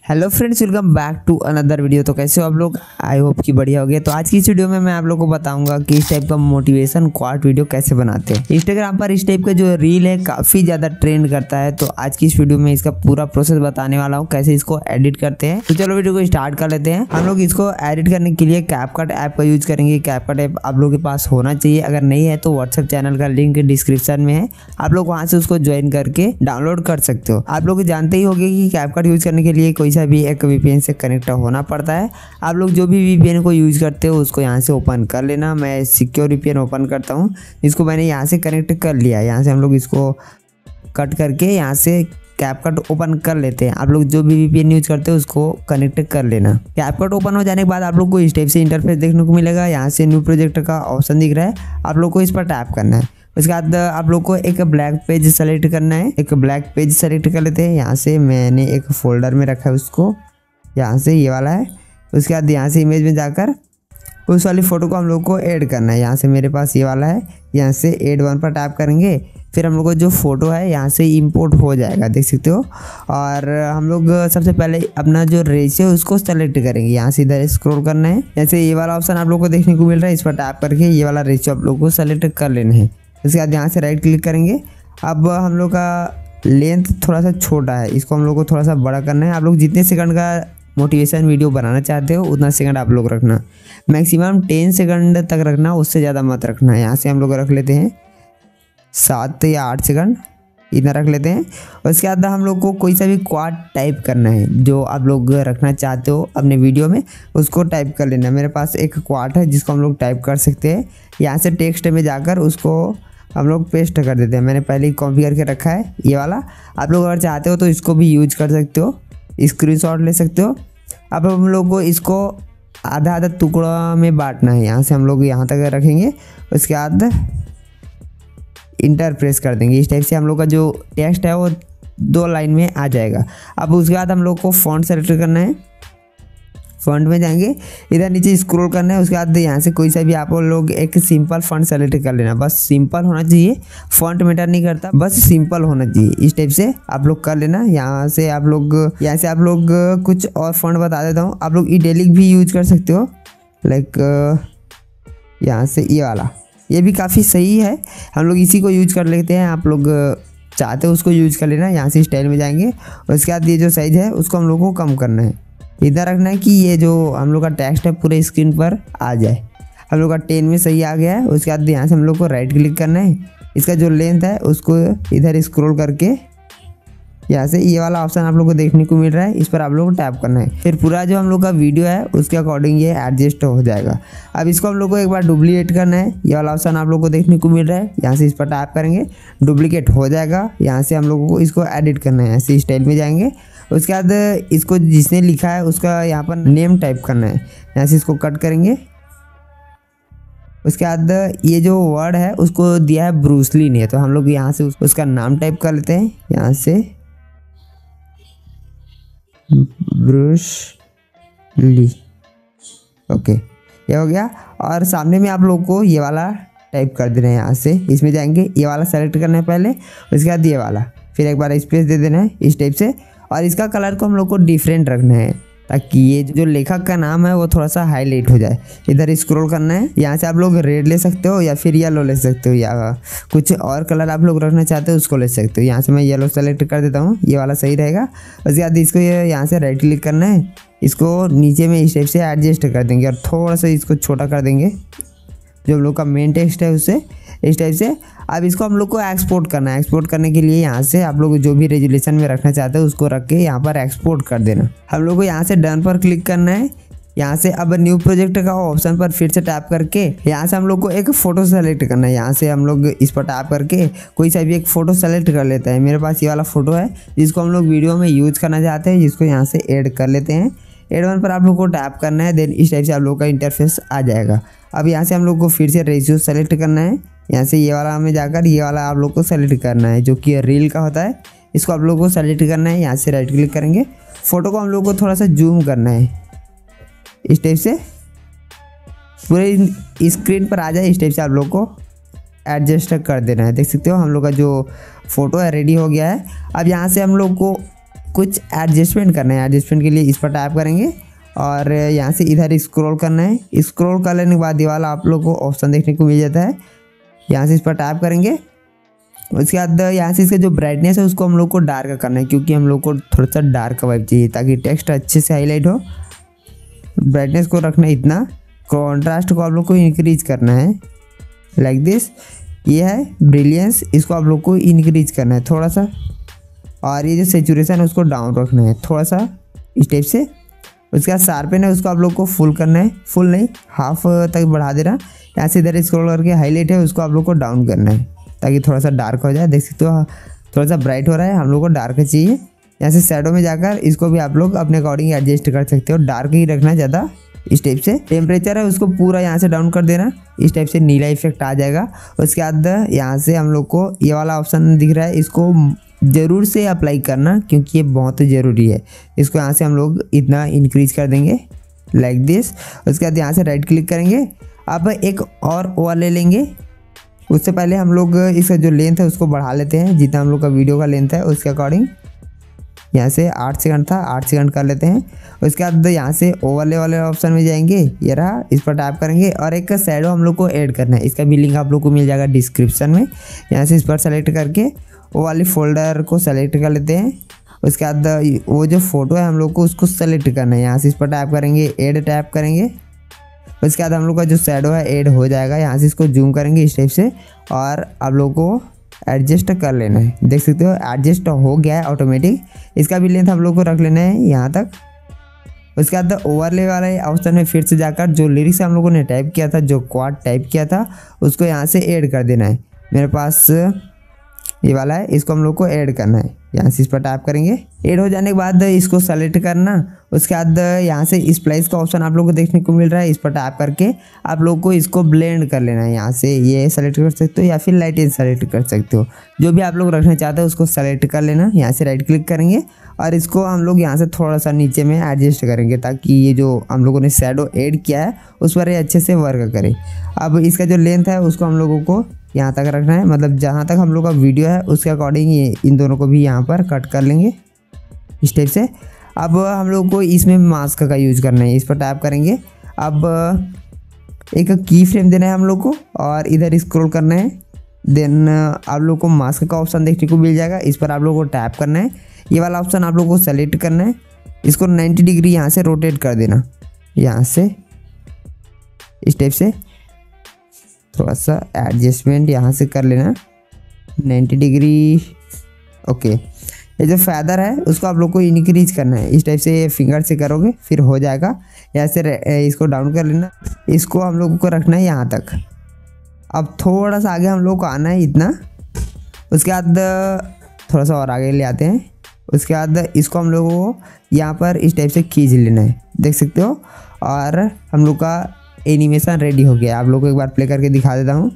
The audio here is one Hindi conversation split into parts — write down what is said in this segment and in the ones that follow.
Hello friends, welcome back to another video. तो कैसे हो आप लोग? आई होप कि बढ़िया हो गया। तो आज की इस वीडियो में मैं आप लोगों को बताऊंगा कि इस टाइप का मोटिवेशन क्वाट वीडियो कैसे बनाते हैं। इंस्टाग्राम पर इस टाइप का जो रील है काफ़ी ज़्यादा ट्रेंड करता है। तो आज की इस वीडियो में इसका पूरा प्रोसेस बताने वाला हूँ, कैसे इसको एडिट करते हैं। तो चलो वीडियो को स्टार्ट कर लेते हैं। हम लोग इसको एडिट करने के लिए कैपकट ऐप का यूज करेंगे। कैपकट ऐप आप लोगों के पास होना चाहिए, अगर नहीं है तो व्हाट्सएप चैनल का लिंक डिस्क्रिप्शन में है, आप लोग वहाँ से उसको ज्वाइन करके डाउनलोड कर सकते हो। आप लोग जानते ही होंगे कि कैपकट यूज करने के लिए कोई सा भी एक VPN से कनेक्ट होना पड़ता है। आप लोग जो भी VPN को यूज करते हो उसको यहाँ से ओपन कर लेना। मैं सिक्योर VPN ओपन करता हूँ, इसको मैंने यहाँ से कनेक्ट कर लिया। यहाँ से हम लोग इसको कट करके यहाँ से कैपकट ओपन कर लेते हैं। आप लोग जो भी VPN यूज करते हो उसको कनेक्ट कर लेना। कैपकट ओपन हो जाने के बाद आप लोग को इस टाइप से इंटरफेस देखने को मिलेगा। यहाँ से न्यू प्रोजेक्ट का ऑप्शन दिख रहा है, आप लोग को इस पर टैप करना है। उसके बाद आप लोग को एक ब्लैक पेज सेलेक्ट करना है। एक ब्लैक पेज सेलेक्ट कर लेते हैं। यहाँ से मैंने एक फोल्डर में रखा है उसको, यहाँ से ये वाला है। उसके बाद यहाँ से इमेज में जाकर उस वाली फ़ोटो को हम लोग को ऐड करना है। यहाँ से मेरे पास ये वाला है, यहाँ से ऐड वन पर टैप करेंगे। फिर हम लोग को जो फ़ोटो है यहाँ से इंपोर्ट हो जाएगा, देख सकते हो। और हम लोग सबसे पहले अपना जो रेशियो है उसको सेलेक्ट करेंगे। यहाँ से इधर स्क्रॉल करना है, जैसे ये वाला ऑप्शन आप लोग को देखने को मिल रहा है, इस पर टैप करके ये वाला रेशियो आप लोग को सेलेक्ट कर लेना है। उसके बाद यहाँ से राइट क्लिक करेंगे। अब हम लोग का लेंथ थोड़ा सा छोटा है, इसको हम लोग को थोड़ा सा बड़ा करना है। आप लोग जितने सेकंड का मोटिवेशन वीडियो बनाना चाहते हो उतना सेकंड आप लोग रखना, मैक्सिमम 10 सेकंड तक रखना, उससे ज़्यादा मत रखना। यहाँ से हम लोग रख लेते हैं 7 या 8 सेकंड, इतना रख लेते हैं। उसके बाद हम लोग को कोई सा भी क्वाट टाइप करना है, जो आप लोग रखना चाहते हो अपने वीडियो में उसको टाइप कर लेना। मेरे पास एक क्वाट है जिसको हम लोग टाइप कर सकते हैं। यहाँ से टेक्स्ट में जाकर उसको हम लोग पेस्ट कर देते हैं। मैंने पहले ही कॉपी करके रखा है ये वाला। आप लोग अगर चाहते हो तो इसको भी यूज कर सकते हो, स्क्रीनशॉट ले सकते हो। अब हम लोग को इसको आधा आधा टुकड़ा में बांटना है। यहाँ से हम लोग यहाँ तक रखेंगे, उसके बाद इंटर प्रेस कर देंगे। इस टाइप से हम लोग का जो टेक्स्ट है वो 2 लाइन में आ जाएगा। अब उसके बाद हम लोग को फॉन्ट सेलेक्ट करना है। फॉन्ट में जाएंगे, इधर नीचे स्क्रॉल करना है। उसके बाद यहाँ से कोई सा भी आप लोग एक सिंपल फॉन्ट सेलेक्ट कर लेना। बस सिंपल होना चाहिए, फॉन्ट मैटर नहीं करता, बस सिंपल होना चाहिए। इस टाइप से आप लोग कर लेना। यहाँ से आप लोग कुछ और फॉन्ट बता देता हूँ। आप लोग इटैलिक भी यूज कर सकते हो, लाइक यहाँ से ये वाला, ये भी काफ़ी सही है। हम लोग इसी को यूज कर लेते हैं। आप लोग चाहते हो उसको यूज कर लेना। यहाँ से स्टाइल में जाएंगे, उसके बाद ये जो साइज़ है उसको हम लोग को कम करना है। इधर रखना है कि ये जो हम लोग का टेक्स्ट है पूरे स्क्रीन पर आ जाए। हम लोग का 10 में सही आ गया है। उसके बाद यहाँ से हम लोग को राइट क्लिक करना है। इसका जो लेंथ है उसको इधर स्क्रॉल करके यहाँ से ये वाला ऑप्शन आप लोग को देखने को मिल रहा है, इस पर आप लोग को टैप करना है। फिर पूरा जो हम लोग का वीडियो है उसके अकॉर्डिंग ये एडजस्ट हो जाएगा। अब इसको हम लोग को एक बार डुप्लीकेट करना है। ये वाला ऑप्शन आप लोग को देखने को मिल रहा है, यहाँ से इस पर टैप करेंगे, डुप्लीकेट हो जाएगा। यहाँ से हम लोगों को इसको एडिट करना है। ऐसे स्टाइल में जाएंगे, उसके बाद इसको जिसने लिखा है उसका यहाँ पर नेम टाइप करना है। यहाँ से इसको कट करेंगे। उसके बाद ये जो वर्ड है उसको दिया है ब्रूस ली ने, तो हम लोग यहाँ से उसका नाम टाइप कर लेते हैं। यहाँ से ब्रूस ली, ओके, ये हो गया। और सामने में आप लोग को ये वाला टाइप कर देना है। यहाँ से इसमें जाएंगे, ये वाला सेलेक्ट करना है पहले, उसके बाद ये वाला, फिर एक बार स्पेस दे देना है इस टाइप से। और इसका कलर को हम लोग को डिफरेंट रखना है ताकि ये जो लेखक का नाम है वो थोड़ा सा हाईलाइट हो जाए। इधर स्क्रॉल करना है, यहाँ से आप लोग रेड ले सकते हो या फिर येलो ले सकते हो, या कुछ और कलर आप लोग रखना चाहते हो उसको ले सकते हो। यहाँ से मैं येलो सेलेक्ट कर देता हूँ, ये वाला सही रहेगा। उसके बाद इसको यहाँ से राइट क्लिक करना है, इसको नीचे में इस टाइप से एडजस्ट कर देंगे और थोड़ा सा इसको छोटा कर देंगे, जो हम लोग का मेन टेक्स्ट है उससे, इस टाइप से। अब इसको हम लोग को एक्सपोर्ट करना है। एक्सपोर्ट करने के लिए यहाँ से आप लोग जो भी रेजोल्यूशन में रखना चाहते हो उसको रख के यहाँ पर एक्सपोर्ट कर देना। हम लोग को यहाँ से डन पर क्लिक करना है। यहाँ से अब न्यू प्रोजेक्ट का ऑप्शन पर फिर से टैप करके यहाँ से हम लोग को एक फ़ोटो सेलेक्ट करना है। यहाँ से हम लोग इस पर टैप करके कोई सा भी एक फ़ोटो सेलेक्ट कर लेता है। मेरे पास ये वाला फ़ोटो है जिसको हम लोग वीडियो में यूज करना चाहते हैं, जिसको यहाँ से ऐड कर लेते हैं। ऐड वन पर आप लोग को टैप करना है, देन इस टाइप से आप लोग का इंटरफेस आ जाएगा। अब यहाँ से हम लोग को फिर से रेशियो सेलेक्ट करना है। यहाँ से ये वाला हमें जाकर ये वाला आप लोग को सेलेक्ट करना है, जो कि रील का होता है, इसको आप लोग को सेलेक्ट करना है। यहाँ से राइट क्लिक करेंगे, फ़ोटो को हम लोग को थोड़ा सा जूम करना है, इस टाइप से पूरे स्क्रीन पर आ जाए। इस टाइप से आप लोग को एडजस्ट कर देना है। देख सकते हो हम लोग का जो फ़ोटो है रेडी हो गया है। अब यहाँ से हम लोग को कुछ एडजस्टमेंट करना है। एडजस्टमेंट के लिए इस पर टैप करेंगे और यहाँ से इधर स्क्रॉल करना है। स्क्रॉल कर लेने के बाद ये वाला आप लोग को ऑप्शन देखने को मिल जाता है। यहाँ से इस पर टैप करेंगे। उसके बाद यहाँ से इसका जो ब्राइटनेस है उसको हम लोग को डार्क करना है, क्योंकि हम लोग को थोड़ा सा डार्क वाइब चाहिए ताकि टेक्स्ट अच्छे से हाईलाइट हो। ब्राइटनेस को रखना है इतना। कॉन्ट्रास्ट को आप लोग को इंक्रीज करना है लाइक दिस। ये है ब्रिलियंस, इसको आप लोग को इंक्रीज करना है थोड़ा सा। और ये जो सेचुरेशन है उसको डाउन रखना है थोड़ा सा इस टाइप से। उसके बाद शार्पन है उसको आप लोग को फुल करना है, फुल नहीं हाफ तक बढ़ा देना। यहाँ से इधर स्क्रॉल करके हाईलाइट है उसको आप लोग को डाउन करना है ताकि थोड़ा सा डार्क हो जाए। देख सकते हो थोड़ा सा ब्राइट हो रहा है, हम लोग को डार्क चाहिए। यहाँ से शैडो में जाकर इसको भी आप लोग अपने अकॉर्डिंग एडजस्ट कर सकते हो, डार्क ही रखना ज़्यादा इस टाइप से। टेम्परेचर है उसको पूरा यहाँ से डाउन कर देना, इस टाइप से नीला इफेक्ट आ जाएगा। उसके बाद यहाँ से हम लोग को ये वाला ऑप्शन दिख रहा है, इसको ज़रूर से अप्लाई करना क्योंकि ये बहुत ज़रूरी है। इसको यहाँ से हम लोग इतना इंक्रीज कर देंगे लाइक दिस। उसके बाद यहाँ से राइट क्लिक करेंगे। अब एक और ओवर ले लेंगे। उससे पहले हम लोग इसका जो लेंथ है उसको बढ़ा लेते हैं, जितना हम लोग का वीडियो का लेंथ है उसके अकॉर्डिंग। यहाँ से 8 सेकंड था, 8 सेकंड कर लेते हैं। उसके बाद यहाँ से ओवरले वाले ऑप्शन में जाएंगे, ये रहा, इस पर टैप करेंगे और एक शैडो हम लोग को ऐड करना है। इसका भी लिंक आप लोग को मिल जाएगा डिस्क्रिप्शन में। यहाँ से इस पर सेलेक्ट करके वो वाली फोल्डर को सेलेक्ट कर लेते हैं। उसके बाद वो जो फोटो है हम लोग को उसको सेलेक्ट करना है। यहाँ से इस पर टैप करेंगे, ऐड टैप करेंगे। उसके बाद हम लोग का जो शैडो है ऐड हो जाएगा। यहाँ से इसको जूम करेंगे इस टाइप से और आप लोग को एडजस्ट कर लेना है। देख सकते हो एडजस्ट हो गया है ऑटोमेटिक। इसका भी लेंथ हम लोग को रख लेना है यहाँ तक। उसके बाद ओवरले वाले ऑप्शन में फिर से जाकर जो लिरिक्स हम लोगों ने टाइप किया था, जो क्वाड टाइप किया था, उसको यहाँ से ऐड कर देना है। मेरे पास ये वाला है, इसको हम लोग को ऐड करना है। यहाँ से इस पर टैप करेंगे। ऐड हो जाने के बाद इसको सेलेक्ट करना। उसके बाद यहाँ से स्प्लाइस का ऑप्शन आप लोग को देखने को मिल रहा है, इस पर टैप करके आप लोग को इसको ब्लेंड कर लेना है। यहाँ से ये सेलेक्ट कर सकते हो या फिर लाइटिंग सेलेक्ट कर सकते हो, जो भी आप लोग रखना चाहते हो उसको सेलेक्ट कर लेना। यहाँ से राइट क्लिक करेंगे और इसको हम लोग यहाँ से थोड़ा सा नीचे में एडजस्ट करेंगे ताकि ये जो हम लोगों ने शैडो ऐड किया है उस पर ये अच्छे से वर्क करे। अब इसका जो लेंथ है उसको हम लोगों को यहाँ तक रखना है, मतलब जहाँ तक हम लोग का वीडियो है उसके अकॉर्डिंग ये इन दोनों को भी यहाँ पर कट कर लेंगे इस टाइप से। अब हम लोग को इसमें मास्क का यूज़ करना है, इस पर टैप करेंगे। अब एक की फ्रेम देना है हम लोग को और इधर स्क्रॉल करना है। देन आप लोग को मास्क का ऑप्शन देखने को मिल जाएगा, इस पर आप लोग को टैप करना है। ये वाला ऑप्शन आप लोग को सेलेक्ट करना है, इसको 90 डिग्री यहाँ से रोटेट कर देना। यहाँ से इस टाइप से थोड़ा सा एडजस्टमेंट यहाँ से कर लेना 90 डिग्री। ओके, ये जो फैदर है उसको आप लोग को इंक्रीज करना है, इस टाइप से फिंगर से करोगे फिर हो जाएगा। यहाँ से इसको डाउन कर लेना, इसको हम लोगों को रखना है यहाँ तक। अब थोड़ा सा आगे हम लोग को आना है इतना। उसके बाद थोड़ा सा और आगे ले आते हैं। उसके बाद इसको हम लोगों को यहाँ पर इस टाइप से खींच लेना है, देख सकते हो। और हम लोग का एनिमेशन रेडी हो गया। आप लोग को एक बार प्ले करके दिखा देता हूँ,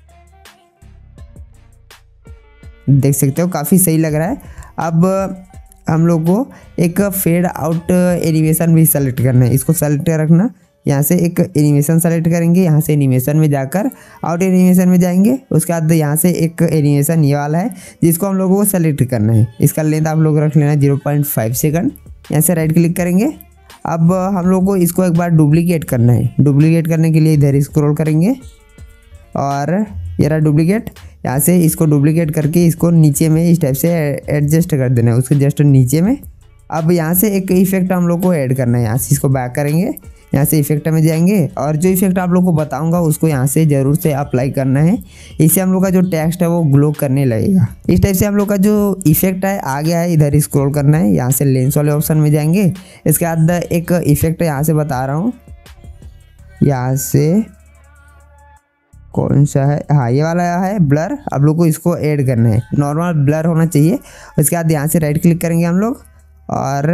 देख सकते हो काफ़ी सही लग रहा है। अब हम लोग को एक फेड आउट एनिमेशन भी सेलेक्ट करना है, इसको सेलेक्ट रखना। यहाँ से एक एनिमेशन सेलेक्ट करेंगे, यहाँ से एनिमेशन में जाकर आउट एनिमेशन में जाएंगे। उसके बाद यहाँ से एक एनिमेशन ये वाला है जिसको हम लोगों को सेलेक्ट करना है। इसका लेंथ आप लोग रख लेना 0.5 सेकंड। यहाँ से राइट क्लिक करेंगे। अब हम लोग को इसको एक बार डुप्लीकेट करना है। डुप्लीकेट करने के लिए इधर स्क्रॉल करेंगे और ये रहा डुप्लीकेट। यहाँ से इसको डुप्लीकेट करके इसको नीचे में इस टाइप से एडजस्ट कर देना है, उसके जस्ट नीचे में। अब यहाँ से एक इफेक्ट हम लोग को ऐड करना है। यहाँ से इसको बैक करेंगे, यहाँ से इफेक्ट में जाएंगे और जो इफेक्ट आप लोग को बताऊंगा उसको यहाँ से ज़रूर से अप्लाई करना है। इससे हम लोग का जो टेक्स्ट है वो ग्लो करने लगेगा। इस टाइप से हम लोग का जो इफेक्ट है आ गया है। इधर स्क्रॉल करना है, यहाँ से लेंस वाले ऑप्शन में जाएंगे। इसके बाद एक इफेक्ट यहाँ से बता रहा हूँ, यहाँ से कौन सा है, हाँ ये वाला है ब्लर। आप लोग को इसको ऐड करना है, नॉर्मल ब्लर होना चाहिए। उसके बाद यहाँ से राइट क्लिक करेंगे हम लोग और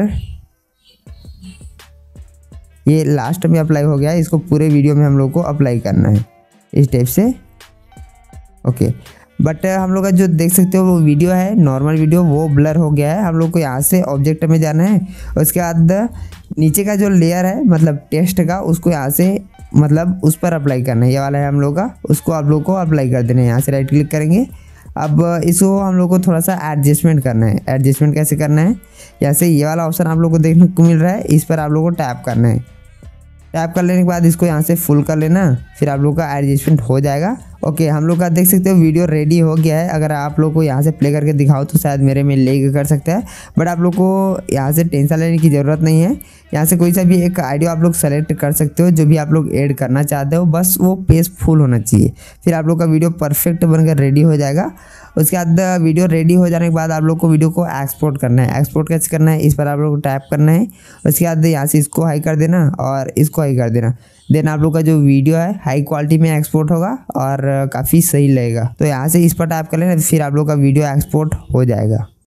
ये लास्ट में अप्लाई हो गया है। इसको पूरे वीडियो में हम लोग को अप्लाई करना है इस टाइप से। ओके, बट हम लोग का जो देख सकते हो वो वीडियो है, नॉर्मल वीडियो, वो ब्लर हो गया है। हम लोग को यहाँ से ऑब्जेक्ट में जाना है। उसके बाद नीचे का जो लेयर है मतलब टेक्स्ट का, उसको यहाँ से मतलब उस पर अप्लाई करना है। ये वाला है हम लोग का, उसको आप लोग को अप्लाई कर देना है। यहाँ से राइट क्लिक करेंगे। अब इसको हम लोग को थोड़ा सा एडजस्टमेंट करना है। एडजस्टमेंट कैसे करना है, जैसे ये वाला ऑप्शन आप लोग को देखने को मिल रहा है, इस पर आप लोग को टैप करना है। टैप कर लेने के बाद इसको यहाँ से फुल कर लेना, फिर आप लोग का एडजस्टमेंट हो जाएगा। ओके, हम लोग का देख सकते हो वीडियो रेडी हो गया है। अगर आप लोग को यहाँ से प्ले करके दिखाओ तो शायद मेरे में लेग कर सकता है, बट आप लोग को यहाँ से टेंशन लेने की ज़रूरत नहीं है। यहाँ से कोई सा भी एक ऑडियो आप लोग सेलेक्ट कर सकते हो, जो भी आप लोग ऐड करना चाहते हो, बस वो पेज फुल होना चाहिए। फिर आप लोग का वीडियो परफेक्ट बनकर रेडी हो जाएगा। उसके बाद वीडियो रेडी हो जाने के बाद आप लोग को वीडियो को एक्सपोर्ट करना है। एक्सपोर्ट कैसे करना है, इस पर आप लोग को टैप करना है। उसके बाद यहाँ से इसको हाई कर देना और इसको हाई कर देना। देन आप लोग का जो वीडियो है हाई क्वालिटी में एक्सपोर्ट होगा और काफ़ी सही लगेगा। तो यहाँ से इस पर टैप कर लेना, फिर आप लोग का वीडियो एक्सपोर्ट हो जाएगा।